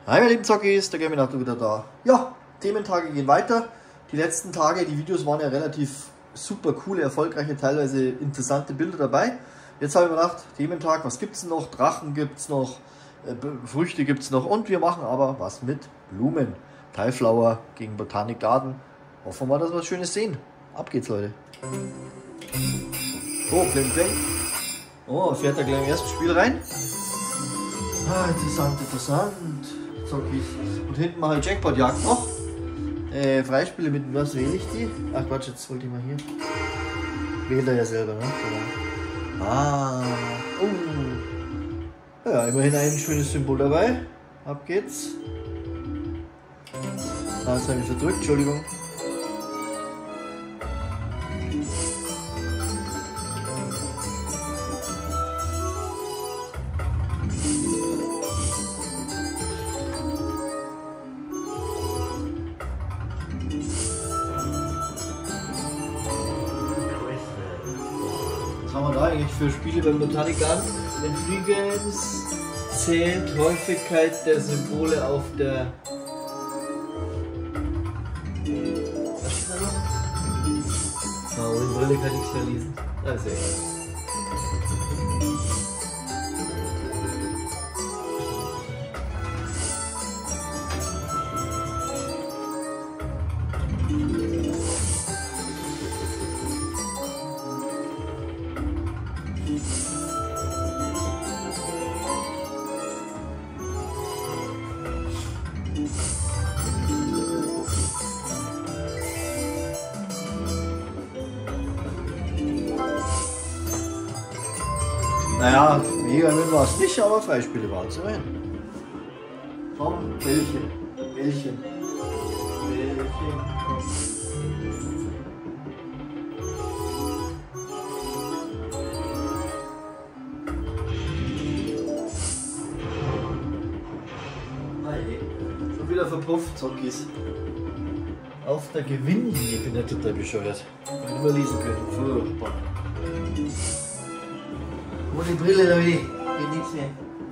Hi meine lieben Zockies, der Gaminator wieder da. Ja, Thementage gehen weiter. Die letzten Tage, die Videos waren ja relativ super coole, erfolgreiche, teilweise interessante Bilder dabei. Jetzt habe ich mir gedacht, Thementag, was gibt es noch? Drachen gibt es noch, Früchte gibt es noch und wir machen aber was mit Blumen. Tyflower gegen Botanic Garden. Hoffen wir, dass wir was Schönes sehen. Ab geht's, Leute. Oh, Pling Pling. Oh, fährt er gleich im ersten Spiel rein. Ah, interessant, interessant. Zockies. Und hinten mache ich Jackpot-Jagd noch. Freispiele mit was wähle ich die? Ach Quatsch, jetzt wollte ich mal hier. Wählt er ja selber, ne? Genau. Ah. Oh. Ja, immerhin ein schönes Symbol dabei. Ab geht's. Ah, jetzt habe ich verdrückt, Entschuldigung. Was haben wir da eigentlich für Spiele beim Botanic Garden? In Free Games zählt Häufigkeit der Symbole auf der... Was steht da noch? Ah, ohne Brille kann ich nichts mehr lesen. Das ist egal. Naja, mega Gewinn war es nicht, aber Freispiele waren es immerhin. Komm, Bällchen, Bällchen, Bällchen, komm. Nein, schon wieder verpufft, Zockies. Auf der Gewinnlinie, ich bin ja total bescheuert. Hätte man lesen können, furchtbar. Ohne Brille, Leute, geht nichts mehr.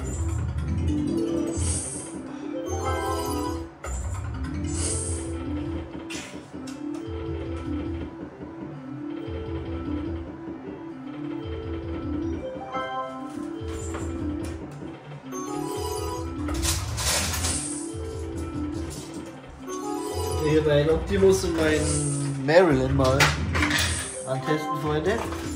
Hier mein Optimus und mein Marilyn mal antesten, Freunde.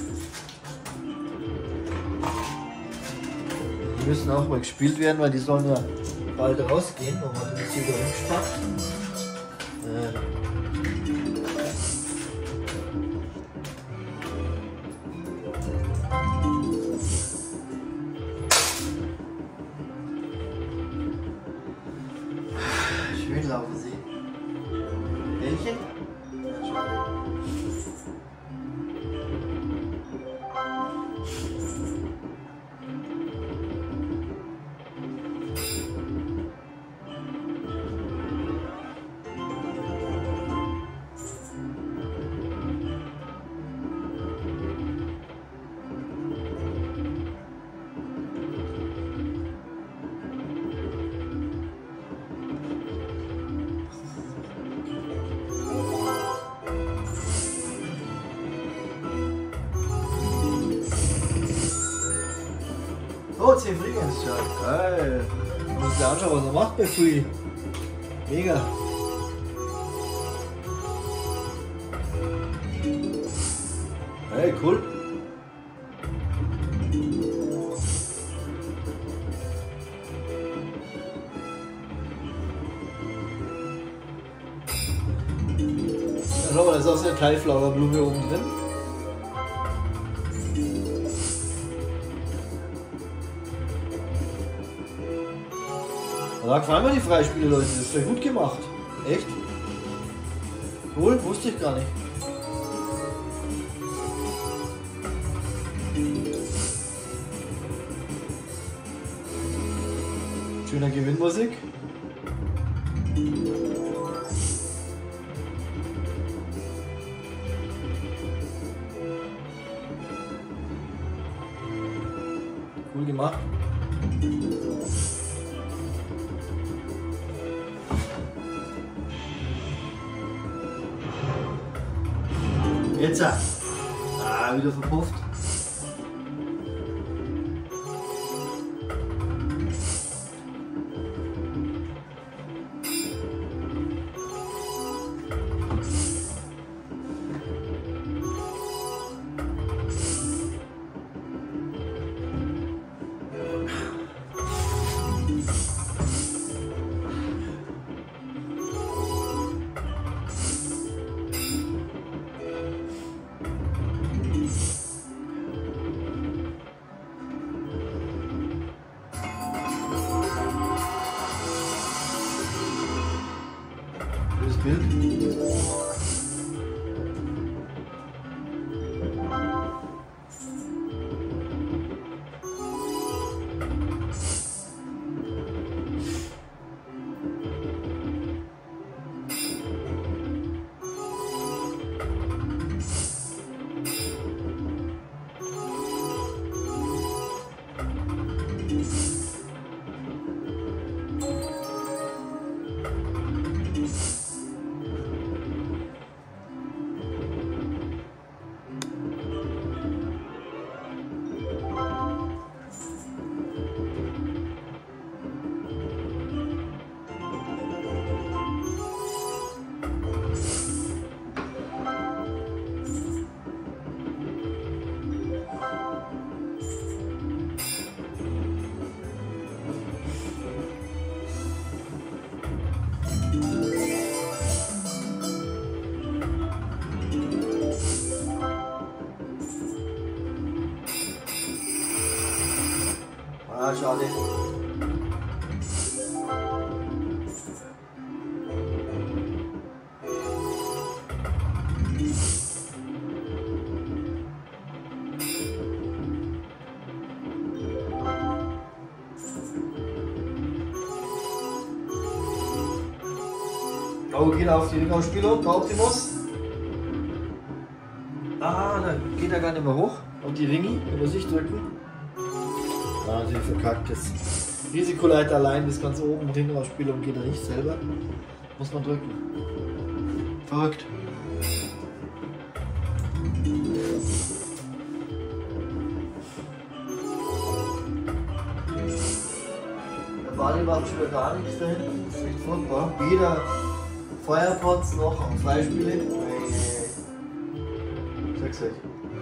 Die müssen auch mal gespielt werden, weil die sollen ja bald rausgehen. Und man ist hier wieder umgespackt. Schön laufen sie. Bällchen? Oh, 10 Freegames, ja. Geil. Ich muss dir anschauen, was er macht bei Free. Mega. Hey, cool. Schau mal, da ist auch so eine Tyflower-Blume oben drin. Da gefallen mir die Freispiele, Leute. Das ist ja gut gemacht. Echt? Cool, wusste ich gar nicht. Schöner Gewinnmusik. Cool gemacht. Jetzt! Wieder verpufft. Bild. Schade. Oh, geht auf die Rückausspielung, der Optimus. Da geht er gar nicht mehr hoch. Auf die Ringi, über sich drücken. Natürlich verkackt jetzt. Risikoleiter allein bis ganz oben, Ringausspielung geht er nicht selber. Muss man drücken. Verrückt. Der Bali macht schon wieder gar nichts da hinten. Das ist echt furchtbar. Weder Feuerpots noch am Freispiele. Sag's euch.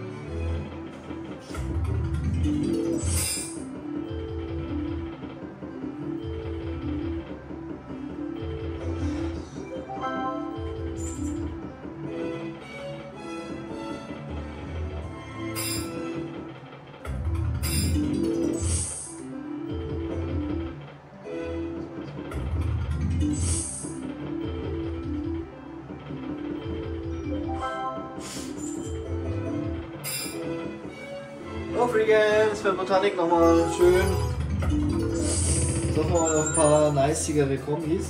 Oh, Free Games für Botanik nochmal schön. Sagen wir mal ein paar nicigere Kombis.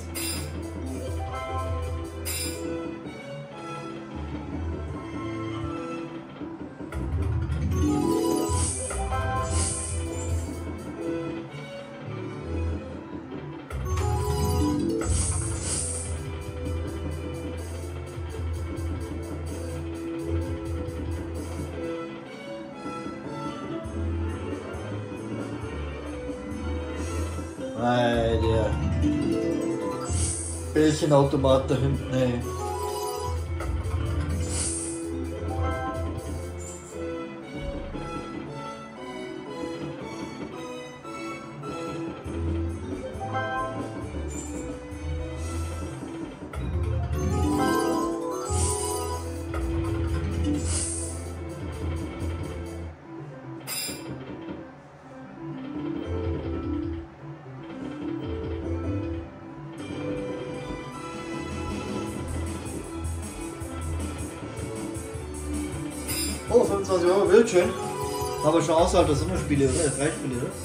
Der Bällchenautomat da hinten, ey. Oh, 25 Euro, wild schön. Aber schon außerhalb der Sommerspiele, oder? Freispiele, oder?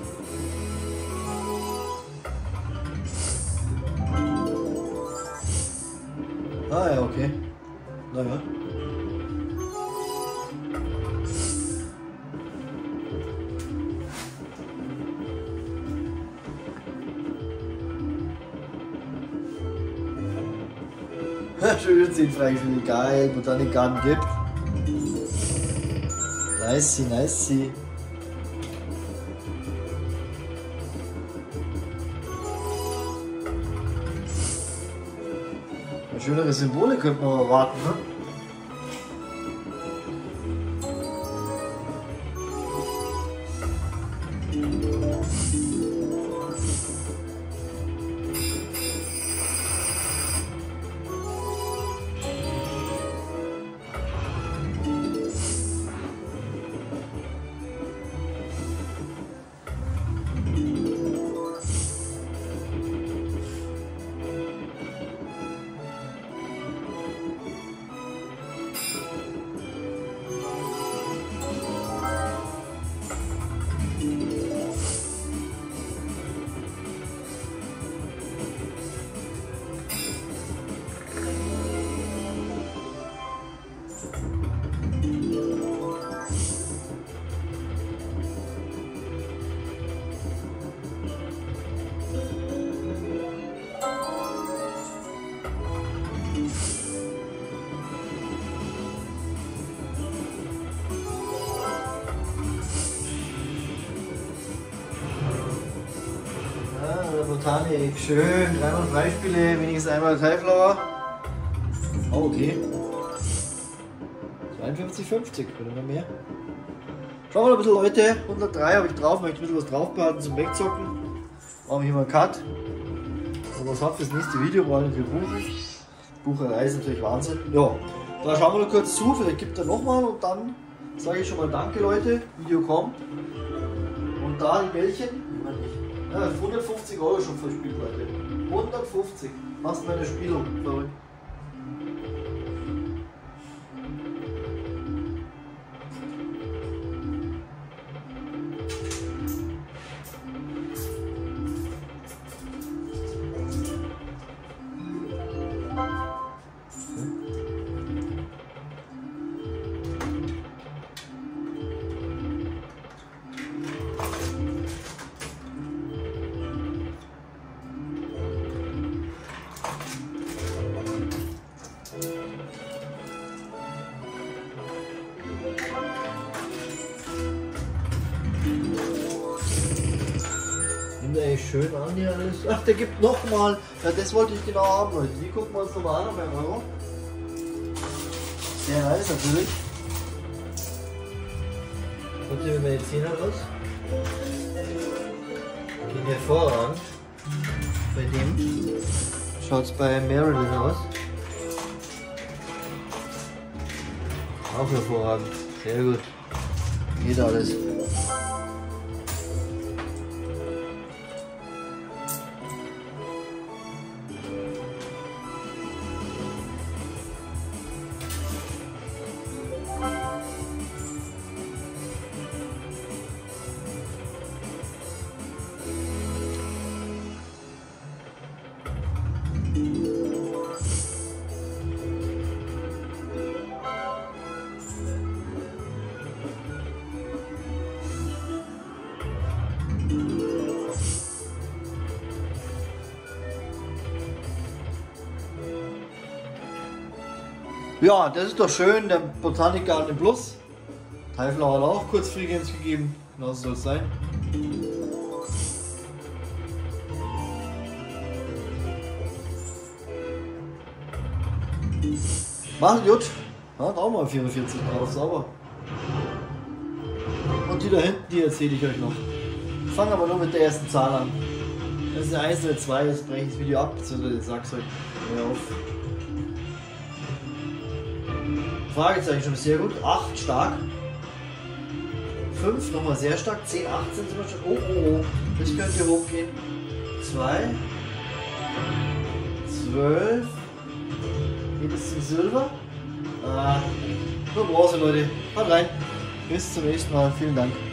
Ah ja, okay. Naja. Schön 10 Freispiele, geil, Botanik Garten gibt. Nice, nice. Schönere Symbole könnte man erwarten, ne? Botanik, schön, 3x3 Spiele, wenigstens einmal Teilflower. Oh, okay. 52,50 oder noch mehr. Schauen wir mal ein bisschen, Leute. 103 habe ich drauf, möchte ein bisschen was drauf behalten zum Wegzocken. Machen wir hier mal einen Cut. Und was hat fürs nächste Video, wollen wir buchen. Bucherei ist natürlich Wahnsinn. Ja, da schauen wir noch kurz zu, vielleicht gibt er nochmal und dann sage ich schon mal danke, Leute. Video kommt. Und da die Bällchen. Ja, 150 € schon verspielt, Leute. 150. Machst meine Spielung, verrückt. Schön an hier alles. Ach, der gibt nochmal. Ja, das wollte ich genau haben, Leute. Die gucken wir uns nochmal an beim Euro. Sehr nice natürlich. Kommt hier mit meine Zähne raus. Geht hervorragend. Bei dem schaut es bei Marilyn aus. Auch hervorragend. Sehr gut. Geht alles. Ja, das ist doch schön, der Botanikgarten Plus. Teilflower hat auch kurz Freegames gegeben, genau so soll es sein. Macht gut. Ja, da auch mal 44 drauf, sauber. Und die da hinten, die erzähle ich euch noch. Ich fange aber nur mit der ersten Zahl an. Das ist eine 1 oder 2, das breche ich das Video ab, beziehungsweise ich sag's euch. Hör auf. Fragezeichen schon sehr gut. 8 stark. 5 nochmal sehr stark. 10, 18 sind wir schon. Oh, oh, oh. Das könnte hochgehen. 2. 12. Geht es zum Silber? Nur Bronze, Leute. Haut rein. Bis zum nächsten Mal. Vielen Dank.